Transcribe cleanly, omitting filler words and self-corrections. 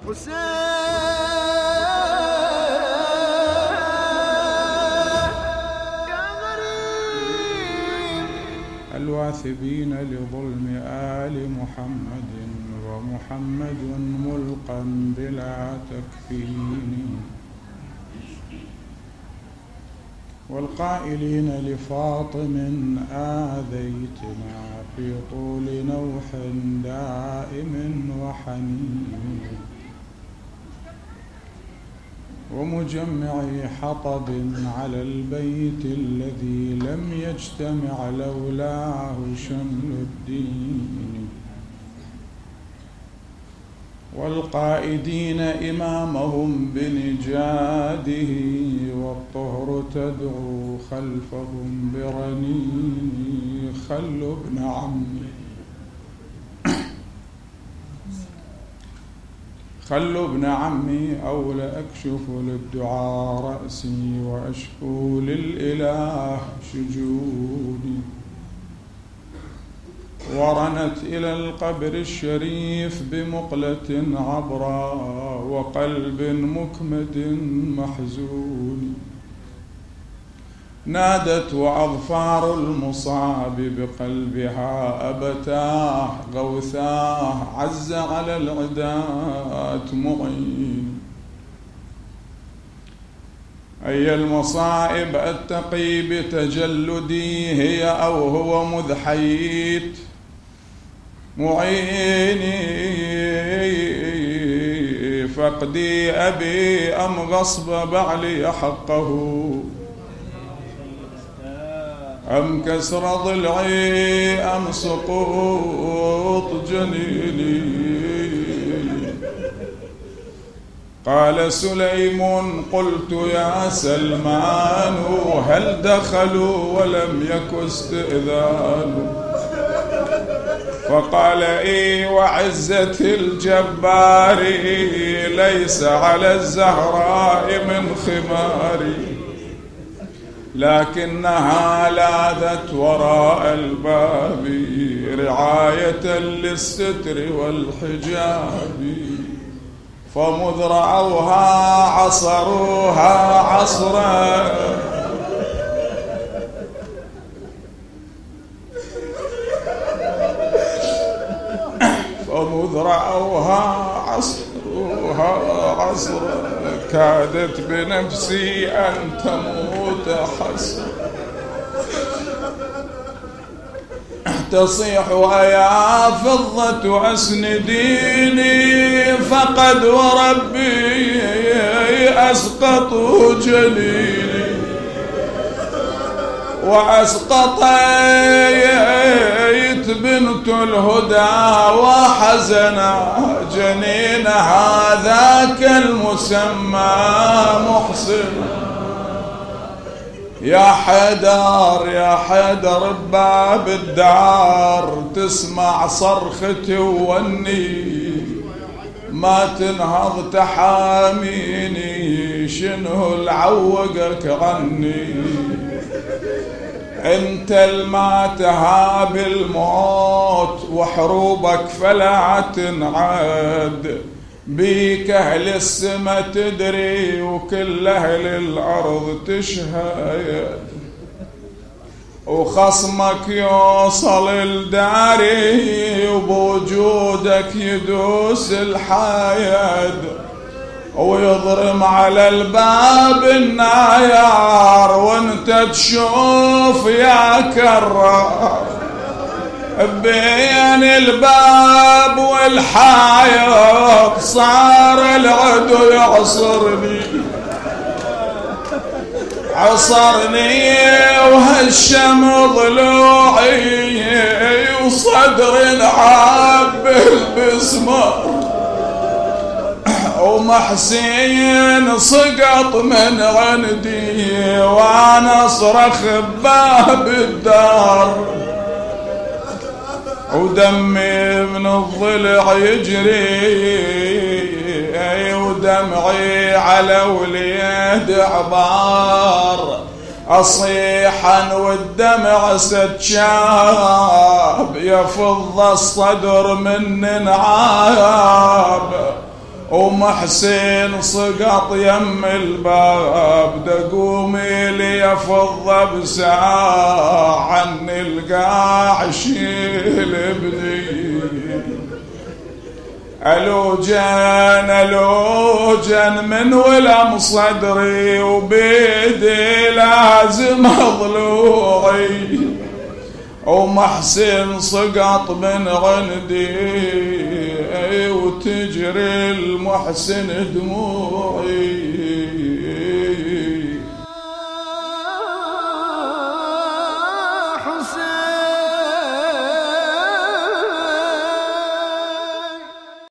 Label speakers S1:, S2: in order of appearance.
S1: الواثبين لظلم آل محمد ومحمد ملقا بلا تكفين والقائلين لفاطم آذيتنا في طول نوح دائم وحنين ومجمعي حطب على البيت الذي لم يجتمع لولاه شمل الدين والقائدين إمامهم بنجاده والطهر تدعو خلفهم برنين خلوا ابن عمي خلوا ابن عمي أو لأكشف للدعاء رأسي وأشكو للإله شجوني ورنت إلى القبر الشريف بمقلة عبراء وقلب مكمد محزون نادت وأظفار المصاب بقلبها أبتاه غوثاه عز على العداة معين أي المصائب أتقي بتجلدي هي أو هو مذ حييت معيني فقدي أبي أم غصب بعلي حقه أم كسر ضلعي أم سقوط جنيني قال سليم قلت يا سلمان هل دخلوا ولم يك استئذان فقال إي وعزة الجبار ليس على الزهراء من خماري لكنها لاذت وراء الباب رعاية للستر والحجاب فمذ رأوها عصروها عصرا فمذ رأوها عصروها عصرا كادت بنفسي أن تموت حسرا تصيح ويا فضة أسنديني فقد وربي أسقطوا جنيني وأسقطيت بنت الهدى وحزنا جنين هذاك المسمى محسن يا حيدر يا حيدر بباب الدار تسمع صرختي ووني ما تنهض تحاميني شنو العوقك عني انت الما تهاب الموت وحروبك فلا تنعاد بيك أهل السما تدري وكل أهل الأرض تشهد وخصمك يوصل الداري وبوجودك يدوس الحياد ويضرم على الباب النايار وانت تشوف يا كرار بين الباب والحائط صار العدو عصرني وهالشم ضلوعي وصدر عاب بالبسمار ومحسين سقط من عندي وانا اصرخ بباب الدار ودمي من الضلع يجري ودمعي على وليد عبار أصيحا والدمع ستشاب يفض الصدر من نعاب ومحسن سقط يم الباب دقومي لي افض بساعة عني القاع شيل ابني الوجن من ولم صدري وبيدي لازم ضلوعي ومحسن سقط من غندي وتجري المحسن دموعي